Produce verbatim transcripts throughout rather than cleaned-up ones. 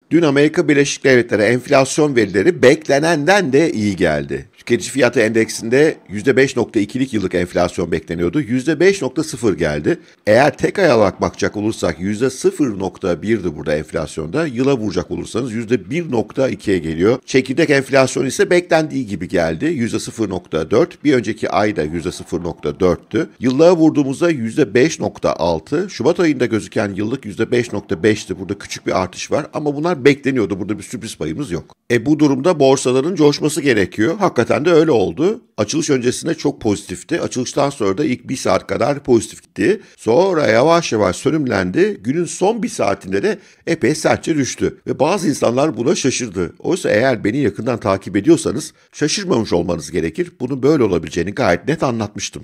Dün Amerika Birleşik Devletleri enflasyon verileri beklenenden de iyi geldi. Tüketici fiyatı endeksinde yüzde beş nokta ikilik yıllık enflasyon bekleniyordu. yüzde beş nokta sıfır geldi. Eğer tek ay olarak bakacak olursak yüzde sıfır nokta birdi burada enflasyonda. Yıla vuracak olursanız yüzde bir nokta ikiye geliyor. Çekirdek enflasyon ise beklendiği gibi geldi. yüzde sıfır nokta dört. Bir önceki ayda yüzde sıfır nokta dörttü. Yıllığa vurduğumuzda yüzde beş nokta altı. Şubat ayında gözüken yıllık yüzde beş nokta beşti. Burada küçük bir artış var ama bunlar bekleniyordu. Burada bir sürpriz payımız yok. E bu durumda borsaların coşması gerekiyor. Hakikaten de öyle oldu. Açılış öncesinde çok pozitifti. Açılıştan sonra da ilk bir saat kadar pozitif gitti. Sonra yavaş yavaş sönümlendi. Günün son bir saatinde de epey sertçe düştü. Ve bazı insanlar buna şaşırdı. Oysa eğer beni yakından takip ediyorsanız şaşırmamış olmanız gerekir. Bunun böyle olabileceğini gayet net anlatmıştım.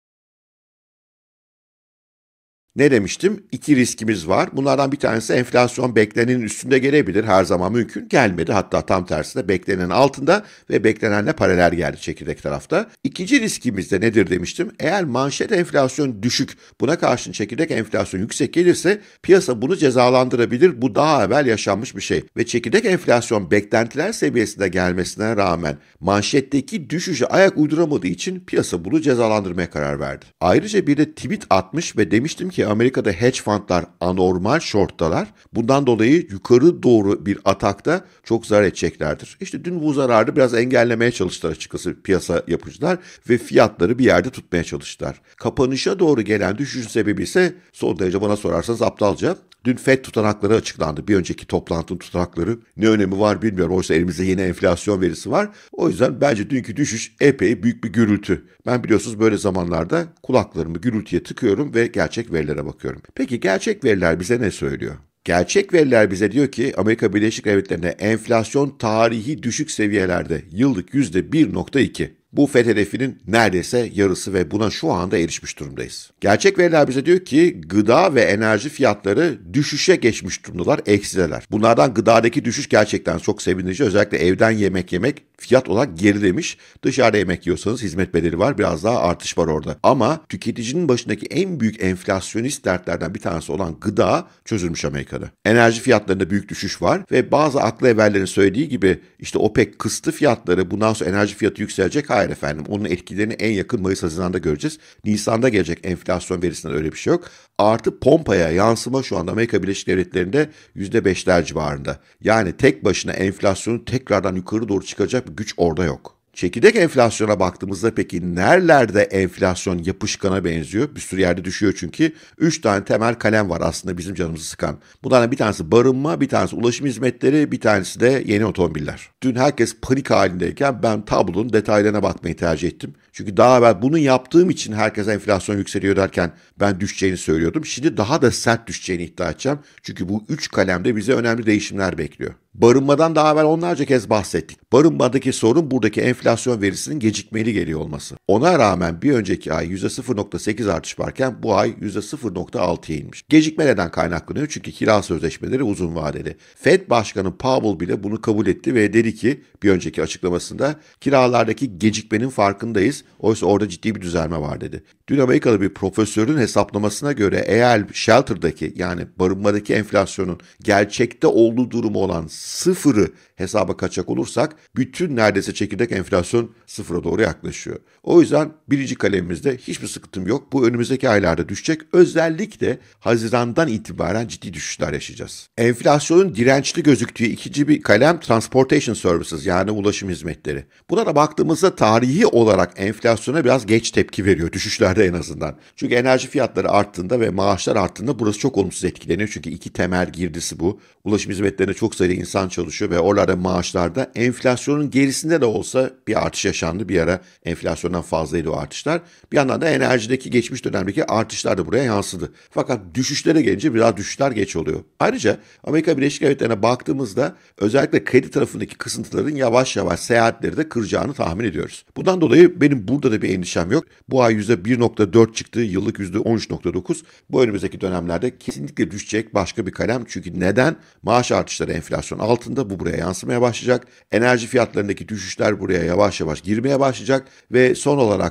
Ne demiştim? İki riskimiz var. Bunlardan bir tanesi enflasyon beklenenin üstünde gelebilir. Her zaman mümkün. Gelmedi. Hatta tam tersine beklenenin altında ve beklenenle paralel geldi çekirdek tarafta. İkinci riskimiz de nedir demiştim? Eğer manşet enflasyon düşük, buna karşın çekirdek enflasyon yüksek gelirse piyasa bunu cezalandırabilir. Bu daha evvel yaşanmış bir şey. Ve çekirdek enflasyon beklentiler seviyesinde gelmesine rağmen manşetteki düşüşe ayak uyduramadığı için piyasa bunu cezalandırmaya karar verdi. Ayrıca bir de tweet atmış ve demiştim ki Amerika'da hedge fundlar anormal shorttalar. Bundan dolayı yukarı doğru bir atakta çok zarar edeceklerdir. İşte dün bu zararı biraz engellemeye çalıştılar açıkçası piyasa yapıcılar ve fiyatları bir yerde tutmaya çalıştılar. Kapanışa doğru gelen düşüşün sebebi ise son derece bana sorarsanız aptalca. Dün Fed tutanakları açıklandı. Bir önceki toplantının tutanakları ne önemi var bilmiyorum. Oysa elimizde yeni enflasyon verisi var. O yüzden bence dünkü düşüş epey büyük bir gürültü. Ben biliyorsunuz böyle zamanlarda kulaklarımı gürültüye tıkıyorum ve gerçek verilere bakıyorum. Peki gerçek veriler bize ne söylüyor? Gerçek veriler bize diyor ki Amerika Birleşik Devletleri'nde enflasyon tarihi düşük seviyelerde yıllık yüzde bir nokta iki. Bu Fed hedefinin neredeyse yarısı ve buna şu anda erişmiş durumdayız. Gerçek veriler bize diyor ki gıda ve enerji fiyatları düşüşe geçmiş durumdalar, eksideler. Bunlardan gıdadaki düşüş gerçekten çok sevindirici. Özellikle evden yemek yemek fiyat olarak gerilemiş. Dışarıda yemek yiyorsanız hizmet bedeli var, biraz daha artış var orada. Ama tüketicinin başındaki en büyük enflasyonist dertlerden bir tanesi olan gıda çözülmüş Amerika'da. Enerji fiyatlarında büyük düşüş var ve bazı aklı evvellerin söylediği gibi işte OPEC kıstı fiyatları, bundan sonra enerji fiyatı yükselecek. Hayır efendim, onun etkilerini en yakın Mayıs-Haziran'da göreceğiz. Nisan'da gelecek enflasyon verisinde öyle bir şey yok. Artı pompaya yansıma şu anda Amerika Birleşik Devletleri'nde yüzde beşler civarında. Yani tek başına enflasyonu tekrardan yukarı doğru çıkacak bir güç orada yok. Çekirdek enflasyona baktığımızda peki nerelerde enflasyon yapışkana benziyor? Bir sürü yerde düşüyor çünkü. Üç tane temel kalem var aslında bizim canımızı sıkan. Bunlardan bir tanesi barınma, bir tanesi ulaşım hizmetleri, bir tanesi de yeni otomobiller. Dün herkes panik halindeyken ben tablonun detaylarına bakmayı tercih ettim. Çünkü daha evvel bunu yaptığım için herkes enflasyon yükseliyor derken ben düşeceğini söylüyordum. Şimdi daha da sert düşeceğini iddia edeceğim. Çünkü bu üç kalemde bize önemli değişimler bekliyor. Barınmadan daha evvel onlarca kez bahsettik. Barınmadaki sorun buradaki enflasyon verisinin gecikmeli geliyor olması. Ona rağmen bir önceki ay yüzde sıfır nokta sekiz artış varken bu ay yüzde sıfır nokta altıya inmiş. Gecikme neden kaynaklanıyor? Çünkü kira sözleşmeleri uzun vadeli. Fed Başkanı Powell bile bunu kabul etti ve dedi ki bir önceki açıklamasında kiralardaki gecikmenin farkındayız. Oysa orada ciddi bir düzelme var dedi. Dün Amerikalı bir profesörün hesaplamasına göre eğer shelter'daki yani barınmadaki enflasyonun gerçekte olduğu durumu olan sıfırı hesaba kaçacak olursak bütün neredeyse çekirdek enflasyon sıfıra doğru yaklaşıyor. O yüzden birinci kalemimizde hiçbir sıkıntım yok. Bu önümüzdeki aylarda düşecek. Özellikle Haziran'dan itibaren ciddi düşüşler yaşayacağız. Enflasyonun dirençli gözüktüğü ikinci bir kalem transportation services yani ulaşım hizmetleri. Buna da baktığımızda tarihi olarak enflasyona biraz geç tepki veriyor düşüşlerde en azından. Çünkü enerji fiyatları arttığında ve maaşlar arttığında burası çok olumsuz etkileniyor. Çünkü iki temel girdisi bu. Ulaşım hizmetlerinde çok sayıda insan çalışıyor ve oralarda maaşlarda enflasyonun gerisinde de olsa bir artış yaşandı. Bir ara enflasyondan fazlaydı o artışlar. Bir yandan da enerjideki geçmiş dönemdeki artışlar da buraya yansıdı. Fakat düşüşlere gelince biraz düşüşler geç oluyor. Ayrıca Amerika Birleşik Devletleri'ne baktığımızda özellikle kredi tarafındaki kısıntıların yavaş yavaş seyahatleri de kıracağını tahmin ediyoruz. Bundan dolayı benim burada da bir endişem yok. Bu ay yüzde bir nokta dört çıktı, yıllık yüzde on üç nokta dokuz. Bu önümüzdeki dönemlerde kesinlikle düşecek başka bir kalem. Çünkü neden? Maaş artışları enflasyon altında, bu buraya yansımaya başlayacak. Enerji fiyatlarındaki düşüşler buraya yavaş yavaş girmeye başlayacak ve son olarak da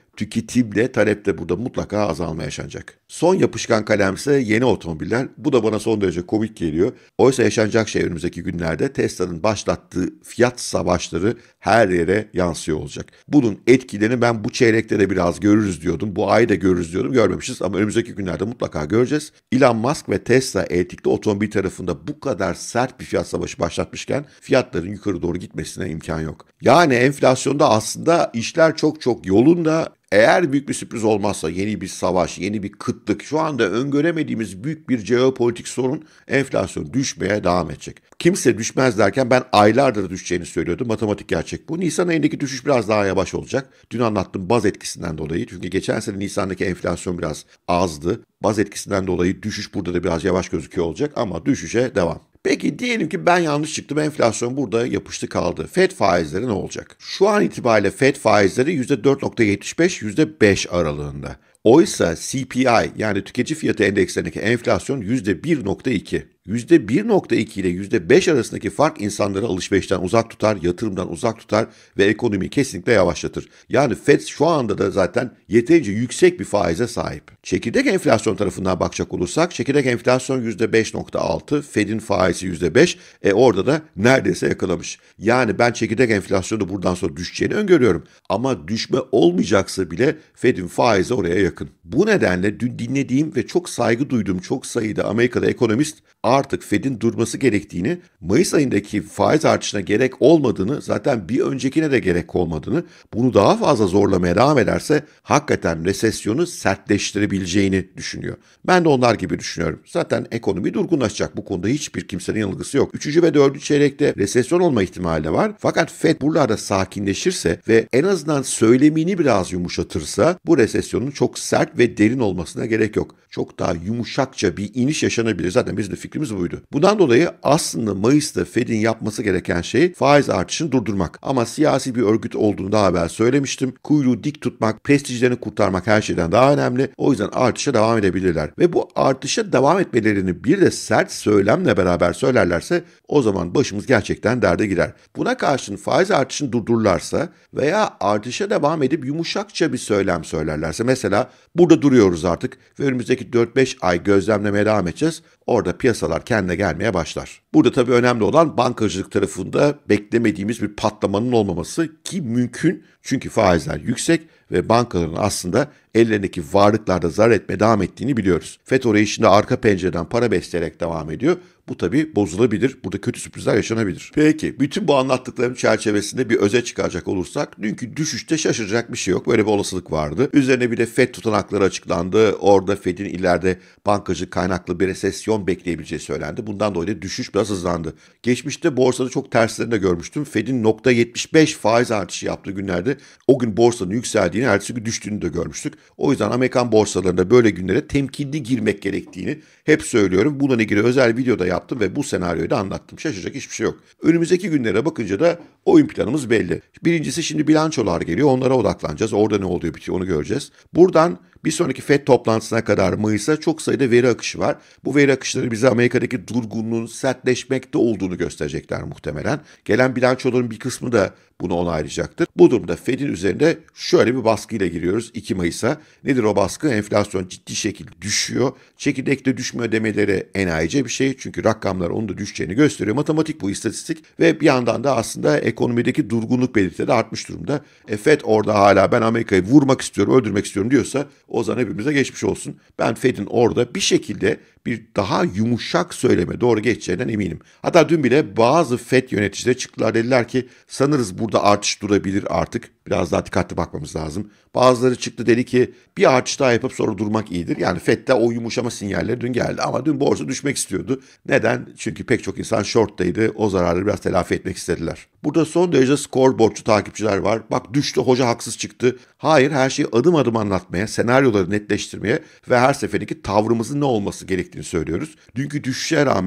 Tüketimle talepte burada mutlaka azalma yaşanacak. Son yapışkan kalemse yeni otomobiller. Bu da bana son derece komik geliyor. Oysa yaşanacak şey önümüzdeki günlerde Tesla'nın başlattığı fiyat savaşları her yere yansıyor olacak. Bunun etkilerini ben bu çeyrekte de biraz görürüz diyordum. Bu ay da görürüz diyordum. Görmemişiz ama önümüzdeki günlerde mutlaka göreceğiz. Elon Musk ve Tesla elektrikli otomobil tarafında bu kadar sert bir fiyat savaşı başlatmışken fiyatların yukarı doğru gitmesine imkan yok. Yani enflasyonda aslında işler çok çok yolunda. Eğer büyük bir sürpriz olmazsa yeni bir savaş, yeni bir kıtlık, şu anda öngöremediğimiz büyük bir jeopolitik sorun enflasyon düşmeye devam edecek. Kimse düşmez derken ben aylardır düşeceğini söylüyordum. Matematik gerçek bu. Nisan ayındaki düşüş biraz daha yavaş olacak. Dün anlattım baz etkisinden dolayı. Çünkü geçen sene Nisan'daki enflasyon biraz azdı. Baz etkisinden dolayı düşüş burada da biraz yavaş gözüküyor olacak ama düşüşe devam. Peki diyelim ki ben yanlış çıktım, enflasyon burada yapıştı kaldı. Fed faizleri ne olacak? Şu an itibariyle Fed faizleri yüzde dört virgül yetmiş beş yüzde beş aralığında. Oysa C P I yani tüketici fiyatı endekslerindeki enflasyon yüzde bir virgül iki. yüzde bir virgül iki ile yüzde beş arasındaki fark insanları alışverişten uzak tutar, yatırımdan uzak tutar ve ekonomiyi kesinlikle yavaşlatır. Yani Fed şu anda da zaten yeterince yüksek bir faize sahip. Çekirdek enflasyon tarafından bakacak olursak, çekirdek enflasyon yüzde beş virgül altı, Fed'in faizi yüzde beş, e orada da neredeyse yakalamış. Yani ben çekirdek enflasyonu buradan sonra düşeceğini öngörüyorum. Ama düşme olmayacaksa bile Fed'in faizi oraya yakın. Bu nedenle dün dinlediğim ve çok saygı duyduğum çok sayıda Amerika'da ekonomist artık Fed'in durması gerektiğini, Mayıs ayındaki faiz artışına gerek olmadığını, zaten bir öncekine de gerek olmadığını, bunu daha fazla zorlamaya devam ederse hakikaten resesyonu sertleştirebileceğini düşünüyor. Ben de onlar gibi düşünüyorum. Zaten ekonomi durgunlaşacak. Bu konuda hiçbir kimsenin yanılgısı yok. Üçüncü ve dördüncü çeyrekte resesyon olma ihtimali de var. Fakat Fed buralarda sakinleşirse ve en azından söylemini biraz yumuşatırsa bu resesyonun çok sert ve derin olmasına gerek yok. Çok daha yumuşakça bir iniş yaşanabilir. Zaten bizim de fikrimiz buydu. Bundan dolayı aslında Mayıs'ta Fed'in yapması gereken şey faiz artışını durdurmak. Ama siyasi bir örgüt olduğunu daha evvel söylemiştim. Kuyruğu dik tutmak, prestijlerini kurtarmak her şeyden daha önemli. O yüzden artışa devam edebilirler. Ve bu artışa devam etmelerini bir de sert söylemle beraber söylerlerse o zaman başımız gerçekten derde girer. Buna karşın faiz artışını durdururlarsa veya artışa devam edip yumuşakça bir söylem söylerlerse, mesela burada duruyoruz artık ve önümüzdeki dört beş ay gözlemlemeye devam edeceğiz. Orada piyasalar kendine gelmeye başlar. Burada tabii önemli olan bankacılık tarafında beklemediğimiz bir patlamanın olmaması ki mümkün. Çünkü faizler yüksek ve bankaların aslında ellerindeki varlıklarda zarar etmeye devam ettiğini biliyoruz. F E D orayı şimdi arka pencereden para besleyerek devam ediyor. Bu tabii bozulabilir. Burada kötü sürprizler yaşanabilir. Peki bütün bu anlattıklarım çerçevesinde bir özet çıkaracak olursak, dünkü düşüşte şaşıracak bir şey yok. Böyle bir olasılık vardı. Üzerine bir de F E D tutanakları açıklandı. Orada Fed'in ileride bankacı kaynaklı bir resesyon bekleyebileceği söylendi. Bundan dolayı da düşüş biraz hızlandı. Geçmişte borsada çok terslerini de görmüştüm. Fed'in nokta yetmiş beş faiz artışı yaptığı günlerde o gün borsanın yükseldiğini, ertesi gün düştüğünü de görmüştük. O yüzden Amerikan borsalarında böyle günlere temkinli girmek gerektiğini hep söylüyorum. Bununla ilgili özel videoda yaptım ve bu senaryoyu da anlattım. Şaşıracak hiçbir şey yok. Önümüzdeki günlere bakınca da oyun planımız belli. Birincisi şimdi bilançolar geliyor. Onlara odaklanacağız. Orada ne oluyor bitiyor onu göreceğiz. Buradan bir sonraki F E D toplantısına kadar Mayıs'a çok sayıda veri akışı var. Bu veri akışları bize Amerika'daki durgunluğun sertleşmekte olduğunu gösterecekler muhtemelen. Gelen bilançoların bir kısmı da bunu onaylayacaktır. Bu durumda Fed'in üzerinde şöyle bir baskıyla giriyoruz iki Mayıs'a. Nedir o baskı? Enflasyon ciddi şekilde düşüyor. Çekirdekte düşme demeleri enayice bir şey. Çünkü rakamlar onun da düşeceğini gösteriyor. Matematik bu, istatistik. Ve bir yandan da aslında ekonomideki durgunluk belirtileri de artmış durumda. E Fed orada hala ben Amerika'yı vurmak istiyorum, öldürmek istiyorum diyorsa o zaman hepimize geçmiş olsun. Ben Fed'in orada bir şekilde bir daha yumuşak söyleme doğru geçeceğinden eminim. Hatta dün bile bazı Fed yöneticileri çıktılar, dediler ki sanırız burada artış durabilir artık. Biraz daha dikkatli bakmamız lazım. Bazıları çıktı dedi ki bir artış daha yapıp sonra durmak iyidir. Yani Fed'de o yumuşama sinyalleri dün geldi ama dün borsa düşmek istiyordu. Neden? Çünkü pek çok insan short'taydı. O zararları biraz telafi etmek istediler. Burada son derece scoreboardçu takipçiler var. Bak düştü, hoca haksız çıktı. Hayır, her şeyi adım adım anlatmaya, senaryoları netleştirmeye ve her seferindeki tavrımızın ne olması gerektiğini söylüyoruz. Dünkü düşüşe rağmen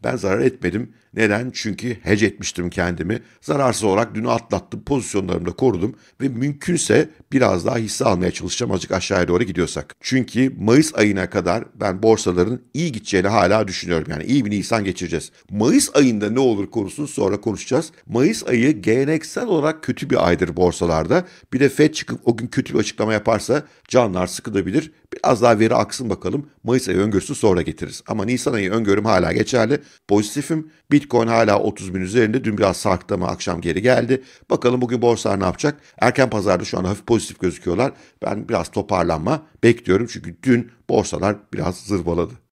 Ben zarar etmedim. Neden? Çünkü hedge etmiştim kendimi. Zararsız olarak dünü atlattım, pozisyonlarımı da korudum ve mümkünse biraz daha hisse almaya çalışacağım azıcık aşağıya doğru gidiyorsak. Çünkü Mayıs ayına kadar ben borsaların iyi gideceğini hala düşünüyorum. Yani iyi bir Nisan geçireceğiz. Mayıs ayında ne olur konusunu sonra konuşacağız. Mayıs ayı geleneksel olarak kötü bir aydır borsalarda. Bir de Fed çıkıp o gün kötü bir açıklama yaparsa canlar sıkılabilir. Biraz daha veri aksın bakalım. Mayıs ayı öngörüsü sonra getiririz. Ama Nisan ayı öngörüm hala geçerli. Pozitifim. Bitcoin hala otuz bin üzerinde. Dün biraz sarktı ama akşam geri geldi. Bakalım bugün borsalar ne yapacak? Erken pazarda şu an hafif pozitif gözüküyorlar. Ben biraz toparlanma bekliyorum. Çünkü dün borsalar biraz zırvaladı.